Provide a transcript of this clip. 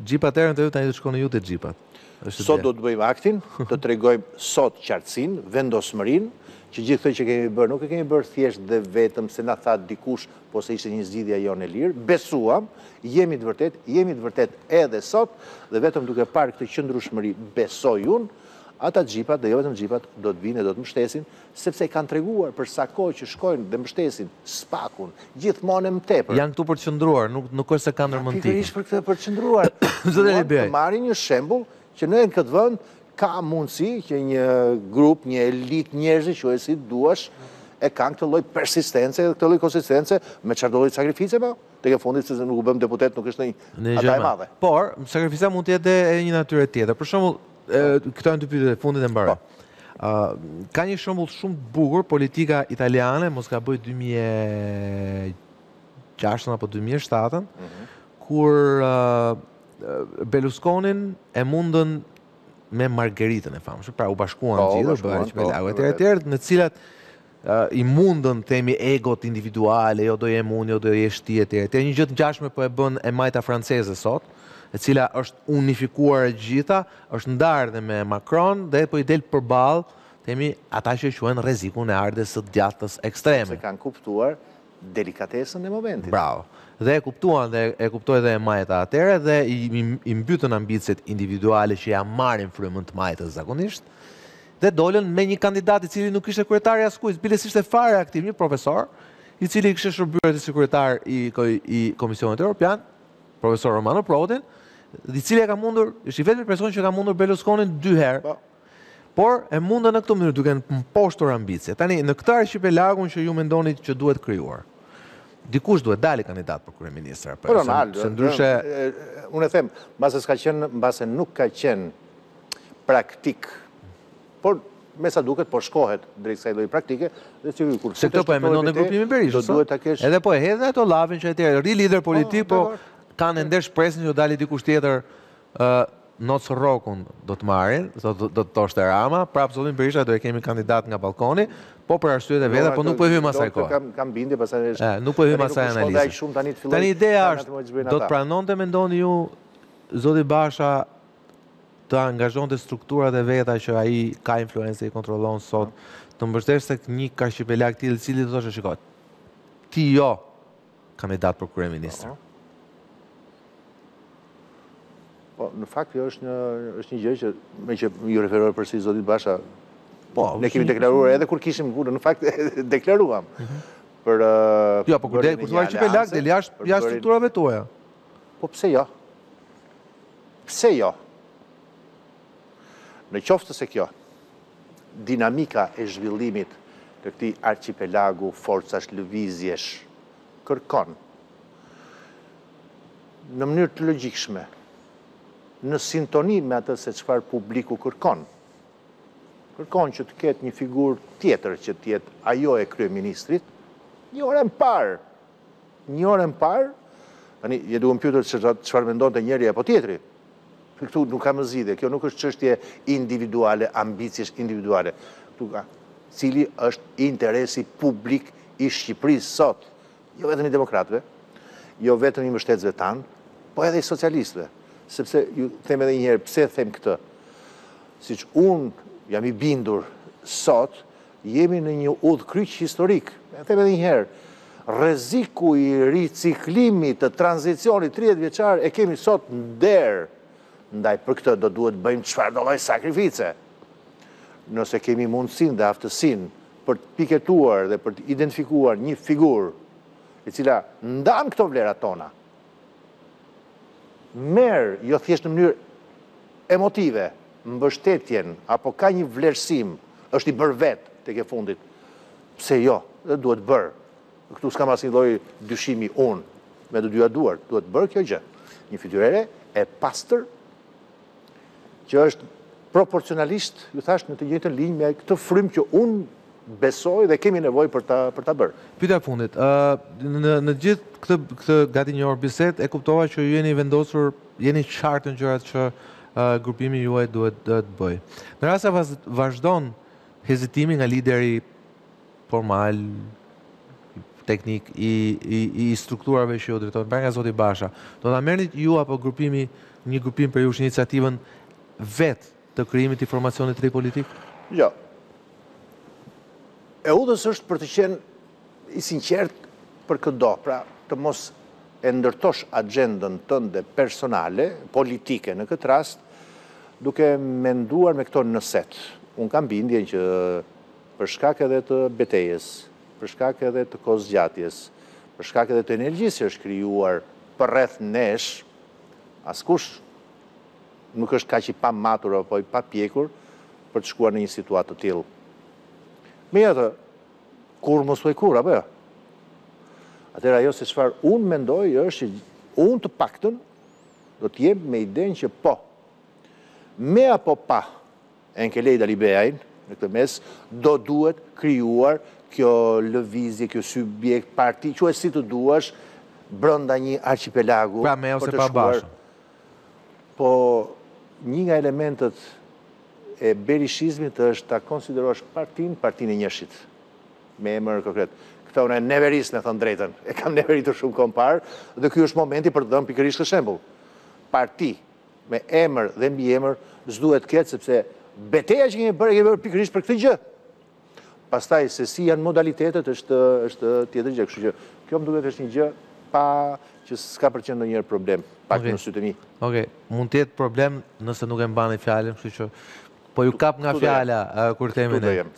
Gjipat erën të ju, tani të shkoni ju të gjipat. Sot do të bëjmë aktin, do të tregojmë sot qartësinë, vendosmërinë, që gjithë këtë që kemi bërë, nuk e kemi bërë thjesht dhe vetëm se na tha dikush, po se ishte një zgjidhje jonë e lirë, besuam, jemi të vërtet edhe sot, dhe vetëm duke parë këtë qëndrueshmëri besoj unë, ata gjipat, dhe jo vetëm gjipat, do të vinë e do të mbështesin, sepse kanë treguar për sa kohë që shkojnë dhe mbështesin spakun, gjithmonë më tepër. Janë këtu për të qëndruar, nuk është se kanë ndërmend tikën. Pikërisht për këtë për të qëndruar. Të marrin një shembull që në këtë vend ka mundësi që një grup, një elit njerëzi, që e si duash, e kanë këtë lloj persistence, këtë lloj konsistence, me çfarë do lloj sakrifice, po? Tek e fundit, se nuk u bëm deputet, nuk është një ata e madhe. Por, sakrifica mund të jetë e një natyre tjetër. Për shembull, këto janë dy pyetje e fundit e mbaroj. Ka një shembull shumë të bukur, politika italiane, mos ka bëj 2006 apo 2007, kur Berlusconin e mundën me Margheritën e famshme, pra u bashkuan gjithë, bëri arcipelago etj, në cilat i mundën themi egot individuale, jo do jem unë, jo do jesh ti etj. Një gjë të ngjashme po e bën e majta franceze sot, e cila është unifikuar e gjitha, është ndarë dhe me Macron dhe po i del përballë themi ata që quhen rrezikun e ardhes së djathtës ekstreme. Se kanë kuptuar delikatesën e momentit. Bravo. Dhe e kuptuan dhe e kuptoi dhe e majta atëre dhe i mbytën ambicet individuale që ja marrin frymën të majtës zakonisht dhe dolën me një kandidat i cili nuk ishte kryetari askujt, biles ishte fare aktiv, një profesor, i cili kishte shërbyer si kryetar i Komisionit Evropian, profesor Romano Prodin, i cili e ka mundur, është i vetmi person që ka mundur Berlusconin 2 herë. Por e mundën në këtë mënyrë duke mposhtur ambicje. Tani në këtë arcipelagun që ju mendoni që duhet krijuar, dikush duhet dali kandidat për kryeministra. Po normal, unë e them, mbase nuk ka qenë praktik, por me sa duket, po shkohet drejt kësaj lloji praktike, dhe që kur se këto po e mendon në grupimin Berishës. Edhe po e hedhin ato llavin që etj, ri lider politik, po kanë ende shpresën që do dali dikush tjetër. Nocë Rokun do të marrin, do të thoshte Rama, prapë zotin Berisha do e kemi kandidat nga balkoni, po për arsyet e veta, po nuk po hyjmë asaj kohë. Kam bindje, pastaj është. Nuk po hyjmë asaj analizë. Tani ideja është, do të pranonte mendoni ju zoti Basha të angazhonte strukturat e veta që ai ka influencë i kontrollon sot, të mbështeste një arcipelag tillë i cili do thoshte shikoj, ti jo kandidat për kryeministër. Po, në fakt, kjo është një gjë që, me që ju referuar përsi zotit Basha, ne kemi deklaruar edhe kur kishim kurrë, në fakt, deklaruam. Jo, po kur thua arcipelag, del jashtë strukturave tuaja. Po, pse jo? Pse jo? Në qoftë se kjo, dinamika e zhvillimit të këtij arcipelagu, forcash, lëvizjesh, kërkon, në mënyrë të logjikshme, në sintoni me atë se çfarë publiku kërkon. Kërkon që të ketë një figurë tjetër që të jetë ajo e kryeministrit, një orë më parë, tani je duke më pyetur çfarë mendonte njëri apo tjetri. Këtu nuk ka më zgjidhje, kjo nuk është çështje individuale, ambiciesh individuale. Këtu ka cili është interesi publik i Shqipërisë sot, jo vetëm i demokratëve, jo vetëm i mbështetësve tanë, po edhe i socialistëve. Sepse ju them edhe njëherë, pse them këtë? Siç unë jam i bindur sot, jemi në një udhkryq historik. Them edhe njëherë, rreziku i riciklimit të tranzicionit 30 vjeçar e kemi sot nder. Ndaj për këtë do duhet bëjmë çfarë do lloj sakrifice. Nëse kemi mundësinë dhe aftësinë për të piketuar dhe për të identifikuar një figurë e cila ndan këto vlerat tona, merë, jo thjesht në mënyrë emotive, mbështetjen, apo ka një vlerësim, është i bërë vetë të ke fundit, pse jo, dhe duhet bërë. Këtu s'kam asnjë lloj dyshimi unë, me të dyja duart, duhet bërë kjo gjë. Një fytyrë e pastër, që është proporcionalisht, ju thash, në të njëjtën linjë me këtë frym që unë besoj dhe kemi nevojë për ta bërë. Pyetja e fundit, në gjithë këtë gati një orë bisedë e kuptova që ju jeni vendosur, jeni qartë në gjërat që grupimi juaj duhet të bëjë. Në rast se vazhdon hezitimi nga lideri formal, teknik i strukturave që ju drejtojnë, pra nga zoti Basha, do ta merrni ju apo grupimi një grupim për jush iniciativën vetë të krijimit të informacionit të ri politik? Jo. E udhës është për të qenë i sinqert për këdo, pra të mos e ndërtosh agendën tënde personale, politike në këtë rast, duke menduar me këto nëset. Unë kam bindjen që për shkak edhe të betejes, për shkak edhe të kozgjatjes, për shkak edhe të energjisë që është krijuar përreth nesh, askush nuk është kaq i pa matur apo i pa pjekur për të shkuar në një situatë të tillë. Megjithatë, kur mos thuaj kur, apo jo? Atëherë ajo se çfarë unë mendoj është që unë të paktën do të jem me idenë që po, me apo pa Enkelej Dalibeajin në këtë mes, do duhet krijuar kjo lëvizje, kjo subjekt, parti, quaj si të duash, brenda një archipelagu. Pra me ose pa bashkë. Po, një nga elementet e berishizmit është ta konsiderosh partinë e njëshit, me emër konkret. Këta unë e neveris, me thënë drejten, e kam neveritur shumë kompar, dhe kjo është momenti për të dhënë pikërisht këtë shembull. Parti me emër dhe mbi emër s'duhet ketë, sepse beteja që kemi bërë pikërisht për këtë gjë. Pastaj, se si janë modalitetet është tjetër gjë. Kështu që kjo më duket është një gjë pa që s'ka për qenë ndonjëherë problem, pak në sytë e mi. Okej, mund të jetë problem nëse nuk e mbani fjalën, kështu që po ju kap nga fjala kur themin.